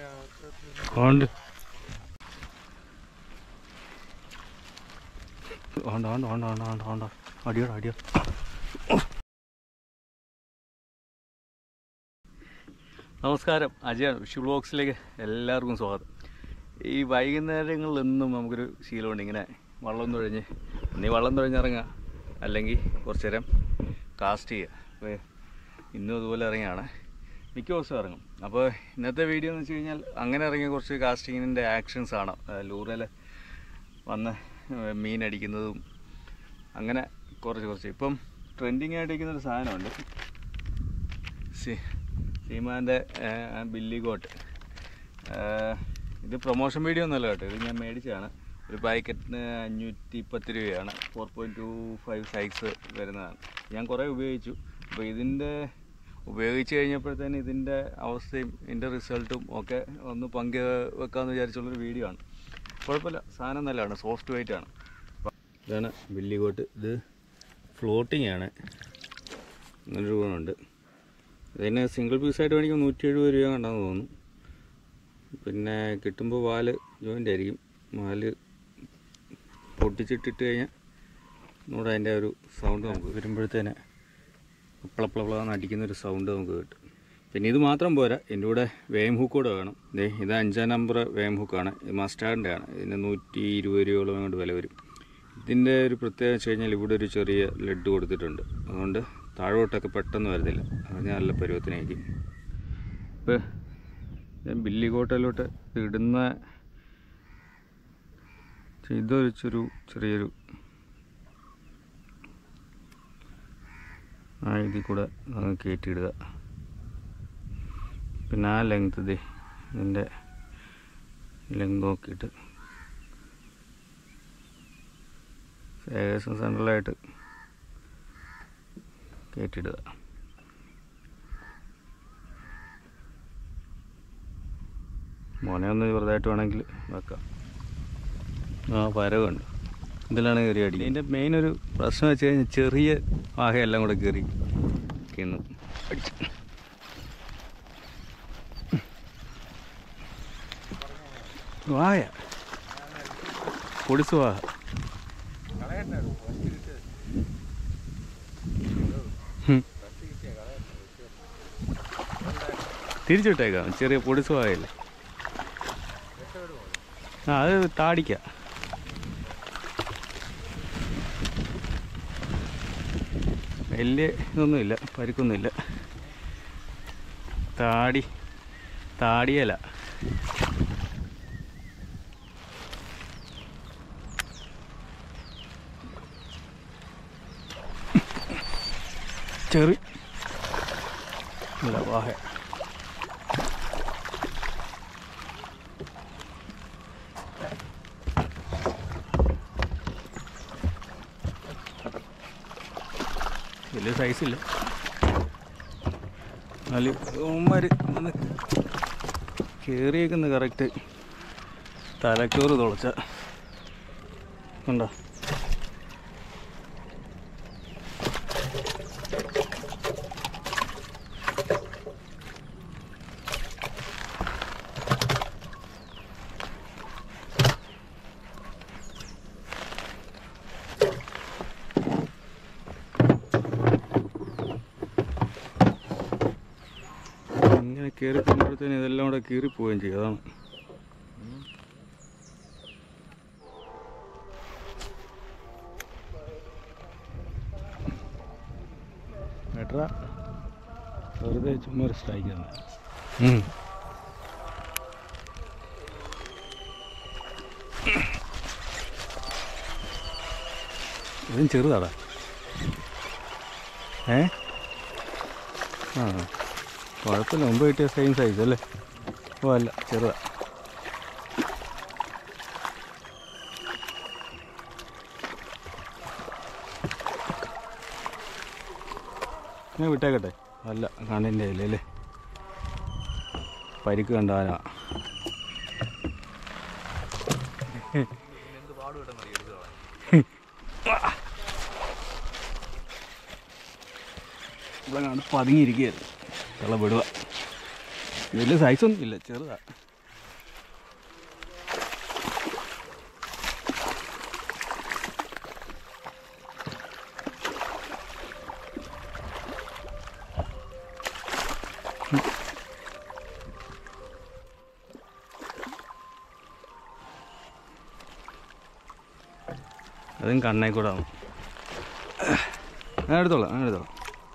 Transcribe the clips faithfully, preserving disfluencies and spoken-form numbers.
ഉണ്ട് ഉണ്ട് ഉണ്ട് ഉണ്ട് ഉണ്ട് ഉണ്ട് ഉണ്ട് അടിയോ അടിയോ. നമസ്കാരം, അജയാണ്. വിഷു വ്ളോഗ്സിലേക്ക് എല്ലാവർക്കും സ്വാഗതം. ഈ വൈകുന്നേരങ്ങളിലെന്നും നമുക്കൊരു ശീലമുണ്ട്, ഇങ്ങനെ വള്ളം തുഴഞ്ഞ് നീ വള്ളം തുഴഞ്ഞിറങ്ങുക, അല്ലെങ്കിൽ കുറച്ച് നേരം കാസ്റ്റ് ചെയ്യുക. അപ്പോൾ ഇന്നും അതുപോലെ ഇറങ്ങിയാണ്, മിക്ക ദിവസവും ഇറങ്ങും. അപ്പോൾ ഇന്നത്തെ വീഡിയോ എന്ന് വെച്ച് കഴിഞ്ഞാൽ അങ്ങനെ ഇറങ്ങിയ കുറച്ച് കാസ്റ്റിങ്ങിൻ്റെ ആക്ഷൻസാണ്. ലൂറിൽ വന്ന് മീൻ അടിക്കുന്നതും അങ്ങനെ കുറച്ച് കുറച്ച് ഇപ്പം ട്രെൻഡിങ് ആയിട്ടിരിക്കുന്നൊരു സാധനമുണ്ട്, സി സീമാൻ്റെ ബില്ലി ഗോട്ട്. ഇത് പ്രൊമോഷൻ വീഡിയോ ഒന്നുമല്ല കേട്ടോ, ഇത് ഞാൻ മേടിച്ചതാണ്. ഒരു പാക്കറ്റിന് അഞ്ഞൂറ്റി പത്ത് രൂപയാണ്. Four point two five size വരുന്നതാണ്. ഞാൻ കുറേ ഉപയോഗിച്ചു. അപ്പോൾ ഇതിൻ്റെ ഉപയോഗിച്ച് കഴിഞ്ഞപ്പോഴത്തേന് ഇതിൻ്റെ അവസ്ഥയും ഇതിൻ്റെ റിസൾട്ടും ഒക്കെ ഒന്ന് പങ്കു വെക്കാമെന്ന് വിചാരിച്ചുള്ളൊരു വീഡിയോ ആണ്. കുഴപ്പമില്ല, സാധനം നല്ലതാണ്, സോഫ്റ്റ് വെയിറ്റ് ആണ്. ഇതാണ് ബില്ലി ഗോട്ട്. ഇത് ഫ്ലോട്ടിംഗ് ആണ്, നൂറ് രൂപയുണ്ട്. ഇതിന് സിംഗിൾ പീസായിട്ട് വേണമെങ്കിൽ നൂറ്റി എഴുപത് രൂപ കണ്ടെന്ന് തോന്നുന്നു. പിന്നെ കിട്ടുമ്പോൾ വാല് ജോയിൻ്റ് ആയിരിക്കും. വാല് പൊട്ടിച്ചിട്ടിട്ട് കഴിഞ്ഞാൽ നമ്മുടെ അതിൻ്റെ ഒരു സൗണ്ട് നമുക്ക് വരുമ്പോഴത്തേന് പ്ലപ്ലപ്ലാന്ന് അടിക്കുന്നൊരു സൗണ്ട് നമുക്ക് കിട്ടും. പിന്നെ ഇത് മാത്രം പോരാ, എൻ്റെ കൂടെ വേം ഹുക്ക് കൂടെ വേണം. ദേ ഇത് അഞ്ചാം നമ്പർ വേം ഹുക്കാണ്, ഇത് മസ്റ്റാർഡിൻ്റെ ആണ്. ഇതിന് നൂറ്റി ഇരുപത് രൂപയോളം കൊണ്ട് വില വരും. ഇതിൻ്റെ ഒരു പ്രത്യേകത വെച്ച് കഴിഞ്ഞാൽ ഇവിടെ ഒരു ചെറിയ ലെഡ് കൊടുത്തിട്ടുണ്ട്, അതുകൊണ്ട് താഴോട്ടൊക്കെ പെട്ടെന്ന് വരുന്നില്ല. അത് നല്ല പരുവത്തിനായിരിക്കും. ഇപ്പോൾ ബില്ലി കോട്ടയിലോട്ട് ഇടുന്ന ഇതൊരു ചെറു ചെറിയൊരു ആ ഇതിൽ കൂടെ കയറ്റിയിടുക. പിന്നെ ആ ലെങ്ത് ഇതേ ഇതിൻ്റെ ലെങ്ത് നോക്കിയിട്ട് ഏകദേശം സെൻട്രലായിട്ട് കയറ്റിയിടുക. മോനെ ഒന്ന് ചെറുതായിട്ട് വേണമെങ്കിൽ വെക്കാം. ആ പരവുണ്ട്, ഇതിലാണ് കയറി അടി. ഇതിൻ്റെ മെയിൻ ഒരു പ്രശ്നം വെച്ച് കഴിഞ്ഞാൽ ചെറിയ വാഹയെല്ലാം കൂടെ കയറി കിണ്ണു അടിച്ചു. വായ പൊടിച്ചു വാഹ തിരിച്ചിട്ടേക്കാം. ചെറിയ പൊടിച്ചു വായല്ലേ. ആ അത് താടിക്ക. വലിയ ഇതൊന്നുമില്ല, പരിക്കൊന്നുമില്ല. താടി താടിയല്ല, ചെറി അല്ല വാഹ. വലിയ സൈസില്ല, നല്ല ഉമ്മര് ഒന്ന് കയറിയേക്കുന്ന കറക്റ്റ് തലച്ചോറ് തുളച്ച ഉണ്ടോ. ഇങ്ങനെ കയറി പോകുമ്പോഴത്തേന് ഇതെല്ലാം കൂടെ കീറിപ്പോവുകയും ചെയ്യും. അതാണ് ബെറ്ററാ, വെറുതെ ചുമ്മാ ഒരു സ്ട്രൈക്കാണ്. ഇതും ചെറുതാടാ. ഏ ആ കുഴപ്പമില്ല, മുമ്പ് കിട്ടിയ സെയിം സൈസ് അല്ലേ? ഓ അല്ല, ചെറുതാ. ഞാൻ വിട്ടേക്കട്ടെ. അല്ല കണ്ണിൻ്റെ അല്ലേ, പരിക്ക് കണ്ടാനാ. ഇവിടെ കണ്ട് പതുങ്ങിയിരിക്കുകയായിരുന്നു. വെള്ളം വിടുക. വലിയ സൈസൊന്നും ഇല്ല, ചെറുതാണ്. അതും കണ്ണേ കൂടെ ആവും. ഞാൻ എടുത്തോളാം ഞാൻ എടുത്തോളാം.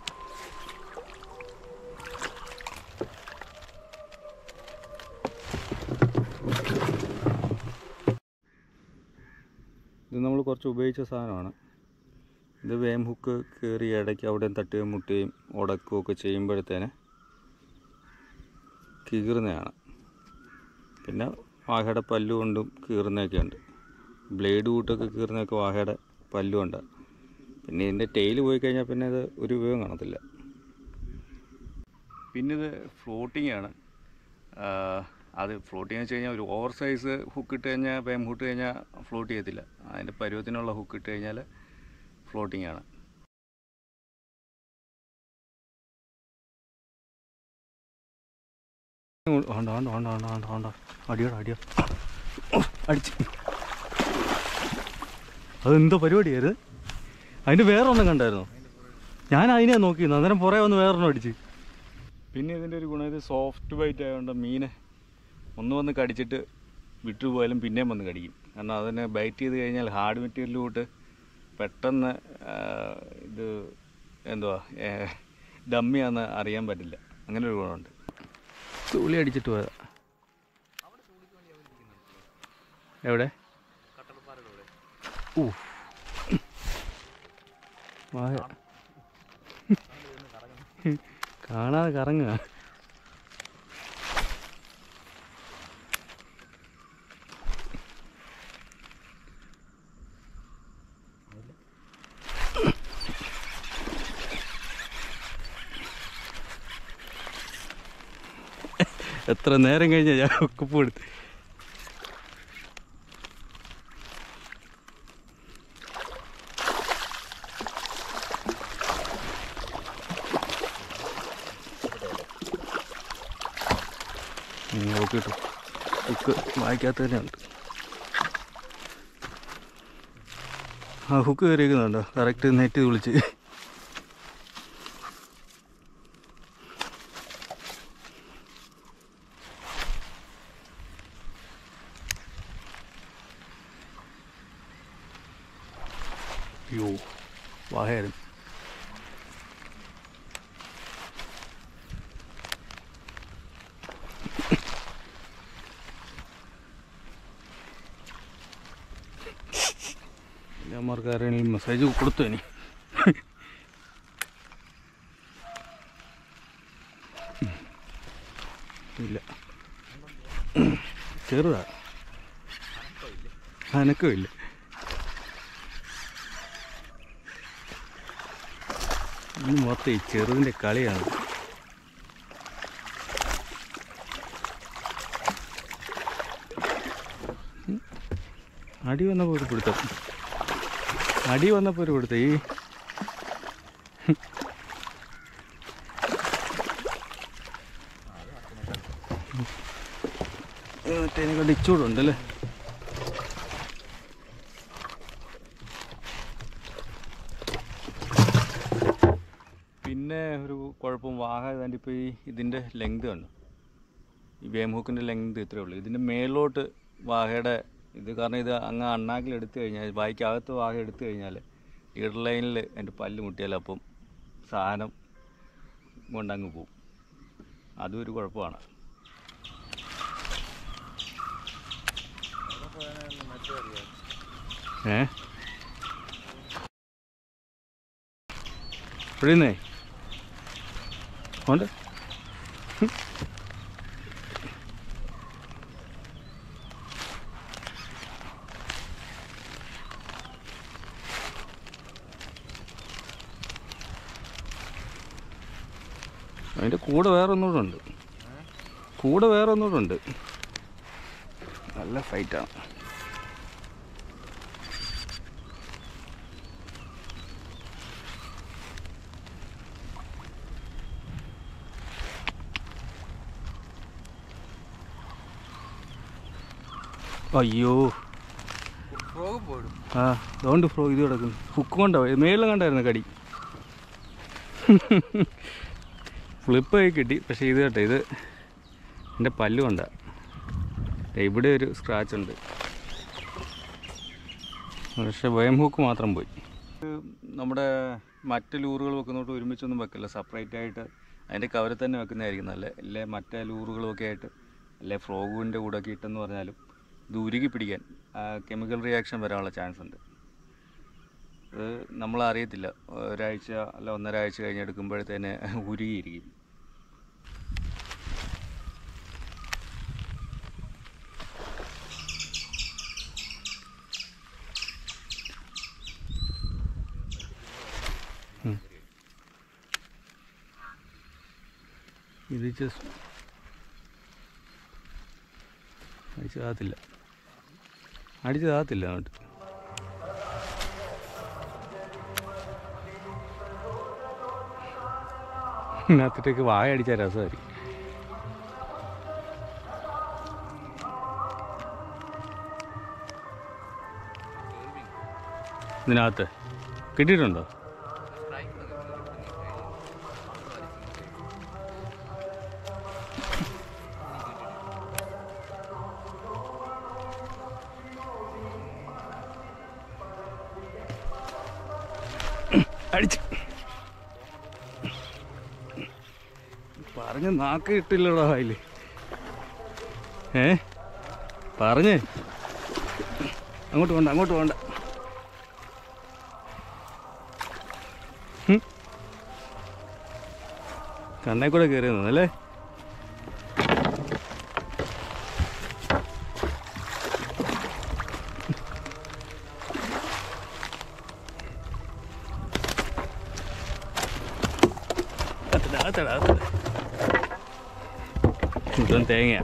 ഇത് നമ്മൾ കുറച്ച് ഉപയോഗിച്ച സാധനമാണ്. ഇത് വേം ഹുക്ക് കയറി ഇടയ്ക്ക് അവിടെയും തട്ടുകയും മുട്ടുകയും ഉടക്കുകയൊക്കെ ചെയ്യുമ്പോഴത്തേന് കീറുന്നതാണ്. പിന്നെ വാഹയുടെ പല്ലു കൊണ്ടും കീറുന്നതൊക്കെ ഉണ്ട്. ബ്ലേഡ് കൂട്ടൊക്കെ കീറുന്നതൊക്കെ വാഹയുടെ പല്ലുകൊണ്ട്. പിന്നെ ഇതിൻ്റെ ടെയിൽ പോയി കഴിഞ്ഞാൽ പിന്നെ ഇത് ഒരു ഉപയോഗം കാണത്തില്ല. പിന്നെ ഇത് ഫ്ലോട്ടിംഗ് ആണ്. അത് ഫ്ലോട്ടിംഗ് വെച്ച് കഴിഞ്ഞാൽ ഒരു ഓവർ സൈസ് ഹുക്ക് ഇട്ട് കഴിഞ്ഞാൽ വേം ഹുക്ക് കഴിഞ്ഞാൽ ഫ്ലോട്ട് ചെയ്യത്തില്ല. അതിൻ്റെ പരുവത്തിനുള്ള ഹുക്ക് ഇട്ട് കഴിഞ്ഞാൽ ഫ്ലോട്ടിംഗ് ആണ്. വേണ്ട വേണ്ട വേണ്ട വേണ്ട വേണ്ട വേണ്ട അടിയോടെ അടിയോ അടിച്ച്. അതെന്തോ പരിപാടിയായിരുന്നു. അതിൻ്റെ വേറെ ഒന്നും കണ്ടായിരുന്നോ? ഞാൻ അതിനെ നോക്കിയിരുന്നു. അന്നേരം പുറകെ വന്ന് വേറൊന്നും അടിച്ച്. പിന്നെ ഇതിൻ്റെ ഒരു ഗുണം, ഇത് സോഫ്റ്റ് ബൈറ്റ് ആയതുകൊണ്ട് മീനെ ഒന്ന് വന്ന് കടിച്ചിട്ട് വിട്ടുപോയാലും പിന്നെയും വന്ന് കടിക്കും. കാരണം അതിനെ ബൈറ്റ് ചെയ്ത് കഴിഞ്ഞാൽ ഹാർഡ് മെറ്റീരിയൽ കൂട്ട് പെട്ടെന്ന് ഇത് എന്തുവാ ഡമ്മിയാന്ന് അറിയാൻ പറ്റില്ല. അങ്ങനെ ഒരു ഗുണമുണ്ട്. തുള്ളി അടിച്ചിട്ട് പോയതാ. എവിടെ? ഓ കാണാതെ കറങ്ങുക. എത്ര നേരം കഴിഞ്ഞാൽ ഞാൻ ഉപ്പ് എടുത്ത്. നോക്കിട്ടു ഹുക്ക് വായിക്കാത്ത തന്നെയുണ്ട്. ആ ഹുക്ക് കയറിയിരിക്കുന്നുണ്ടോ? കറക്റ്റ് നെറ്റ് വിളിച്ച്. അയ്യോ വാഹയായിരുന്നു. അമ്മമാർക്കാരെങ്കിലും മെസ്സേജ് കൊടുത്തു. ഇനി ഇല്ല, ചെറുതാ, അനക്കവും ഇല്ല. ഇനി മൊത്തം ഈ ചെറുതിൻ്റെ കളിയാണ്. അടി വന്നപ്പോൾ ഒരു പിടുത്തം, അടി വന്നപ്പോൾ ഒരു പിടുത്തം. ഈ മറ്റേ കൊണ്ട് ഇച്ചൂടുണ്ടല്ലേ. പിന്നെ ഒരു കുഴപ്പം, വാഹ ഏതാണ്ട് ഇപ്പോൾ ഈ ഇതിൻ്റെ ലെങ്ത് കണ്ടു. ഈ വേം ഹൂക്കിൻ്റെ ലെങ്ത് ഇത്രയേ ഉള്ളൂ. ഇതിൻ്റെ മേലോട്ട് വാഹയുടെ ഇത്, കാരണം ഇത് അങ്ങ് അണ്ണാക്കിൽ എടുത്തു കഴിഞ്ഞാൽ, വായിക്കകത്ത് വാഹ എടുത്തു കഴിഞ്ഞാൽ ലീഡർ ലൈനിൽ എൻ്റെ പല്ല് മുട്ടിയാൽ അപ്പം സാധനം കൊണ്ടങ്ങ് പോവും. അതും ഒരു കുഴപ്പമാണ്. ഏ എവിടെന്നേ ഉണ്ട്. അതിൻ്റെ കൂടെ വേറെ ഒന്നുകൂടെ ഉണ്ട്, കൂടെ വേറെ ഒന്നുകൂടെ ഉണ്ട്. നല്ല ഫൈറ്റാണ്. അയ്യോ ആ അതുകൊണ്ട് ഫ്രോ ഇത് കിടക്കുന്നു. ഹുക്ക് കൊണ്ടോ മേളിലും കണ്ടായിരുന്നു കടി. ഫ്ലിപ്പായി കിട്ടി. പക്ഷേ ഇത് കേട്ടോ, ഇത് എൻ്റെ പല്ല് കൊണ്ട. ഇവിടെ ഒരു സ്ക്രാച്ച് ഉണ്ട്, പക്ഷേ വയം ഹൂക്ക് മാത്രം പോയി. നമ്മുടെ മറ്റ് ലൂറുകൾ വെക്കുന്നോട്ട് ഒരുമിച്ചൊന്നും വെക്കില്ല, സെപ്പറേറ്റ് ആയിട്ട് അതിൻ്റെ കവറിൽ തന്നെ വെക്കുന്നതായിരിക്കും നല്ലത്. അല്ലെ മറ്റേ ലൂറുകളൊക്കെ ആയിട്ട്, അല്ലെ ഫ്രോഗുവിൻ്റെ കൂടെ ഒക്കെ ഇട്ടെന്ന് പറഞ്ഞാലും ഇത് ഉരുകി പിടിക്കാൻ കെമിക്കൽ റിയാക്ഷൻ വരാനുള്ള ചാൻസ് ഉണ്ട്. അത് നമ്മളറിയത്തില്ല, ഒരാഴ്ച അല്ല ഒന്നര ആഴ്ച കഴിഞ്ഞ് എടുക്കുമ്പോഴത്തേനെ ഉരുകിയിരിക്കും. ഇത് ജസ്റ്റ് അടിച്ചതാകത്തില്ല, അടിച്ചതാകത്തില്ല അങ്ങോട്ട്. ഇതിനകത്തേക്ക് വായ അടിച്ചാൽ രസമായിരിക്കും. ഇതിനകത്ത് കിട്ടിയിട്ടുണ്ടോ? അടിച്ചു പറഞ്ഞ് നാക്ക് കിട്ടില്ലടാ അതിൽ. ഏ പറഞ്ഞേ അങ്ങോട്ട് പോണ്ട, അങ്ങോട്ട് പോണ്ട. കണ്ണേ കൂടെ കയറി നിന്നല്ലേ. ഇതും തേങ്ങ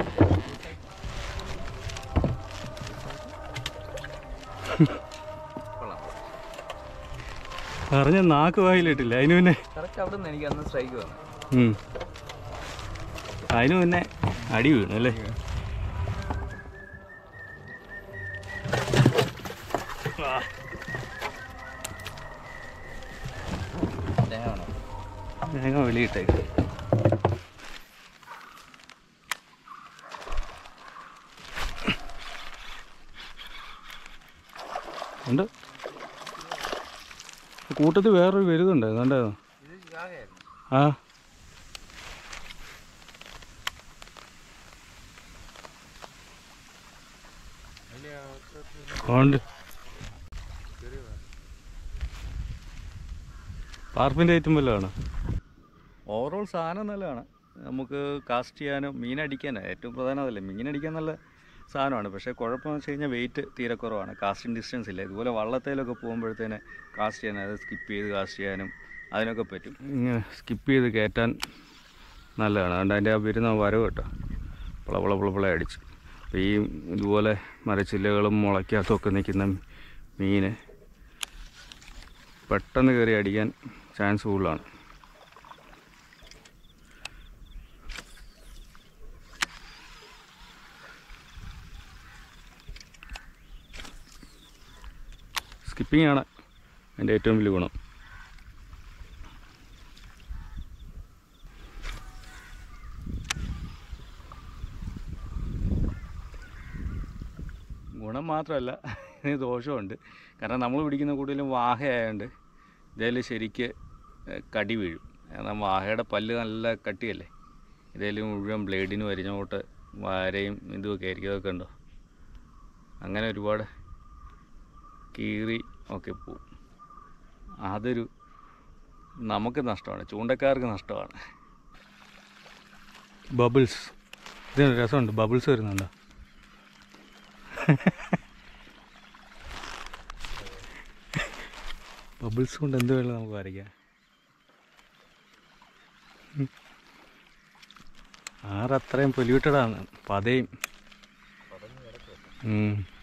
പറഞ്ഞ നാക്ക് വായിലിട്ടില്ല. അതിന് പിന്നെ എനിക്ക് അന്ന് സ്ട്രൈക്ക് വന്നു, അതിന് പിന്നെ അടി വീണു അല്ലേ. തേങ്ങ വെളിയിട്ടേക്ക്. ഉണ്ട് കൂട്ടത്തിൽ വേറൊരു വലുതുണ്ടായിരുന്നു, ഉണ്ടായിരുന്നു. ആ ഉണ്ട്. പാർപ്പിൻ്റെ ഐറ്റം വല്ലതാണ്. ഓവറോൾ സാധനം നല്ലതാണ്, നമുക്ക് കാസ്റ്റ് ചെയ്യാനും മീനടിക്കാനും ഏറ്റവും പ്രധാനം അതല്ലേ. മീനടിക്കാൻ നല്ല സാധനമാണ്, പക്ഷേ കുഴപ്പമെന്ന് വെച്ച് കഴിഞ്ഞാൽ വെയിറ്റ് തീരെ കുറവാണ്, കാസ്റ്റിംഗ് ഡിസ്റ്റൻസ് ഇല്ല. ഇതുപോലെ വള്ളത്തേലൊക്കെ പോകുമ്പോഴത്തേന് കാസ്റ്റ് ചെയ്യാൻ, അത് സ്കിപ്പ് ചെയ്ത് കാസ്റ്റ് ചെയ്യാനും അതിനൊക്കെ പറ്റും. ഇങ്ങനെ സ്കിപ്പ് ചെയ്ത് കയറ്റാൻ നല്ലതാണ്. അതുകൊണ്ട് അതിൻ്റെ ആ വരുന്ന വരവ് കേട്ടോ പുളപുള പുളപുള അടിച്ച്. അപ്പോൾ ഈ ഇതുപോലെ മരച്ചില്ലകളും മുളയ്ക്കകത്തൊക്കെ നിൽക്കുന്ന മീന് പെട്ടെന്ന് കയറി അടിക്കാൻ ചാൻസ് കൂടുതലാണ്. സ്കിപ്പിംഗ് ആണ് അതിൻ്റെ ഏറ്റവും വലിയ ഗുണം. ഗുണം മാത്രമല്ല ഇതിന് ദോഷമുണ്ട്. കാരണം നമ്മൾ പിടിക്കുന്ന കൂടുതലും വാഹയായതുകൊണ്ട് ഇതേൽ ശരിക്ക് കടി വീഴും. കാരണം വാഹയുടെ പല്ല് നല്ല കട്ടിയല്ലേ, ഇതേൽ മുഴുവൻ ബ്ലേഡിന് വരിഞ്ഞോട്ട് വാരയും ഇതുമൊക്കെ ആയിരിക്കും. അതൊക്കെ ഉണ്ടോ, അങ്ങനെ ഒരുപാട് കീറി ഒക്കെ പോവും. അതൊരു നമുക്ക് നഷ്ടമാണ്, ചൂണ്ടക്കാർക്ക് നഷ്ടമാണ്. ബബിൾസ്, ഇതിന് രസമുണ്ട്, ബബിൾസ് വരുന്നുണ്ടോ. ബബിൾസ് കൊണ്ട് എന്ത് വേണം നമുക്ക് വരയ്ക്കാം. ആറത്രയും പൊല്യൂട്ടഡാണ്, പതയും.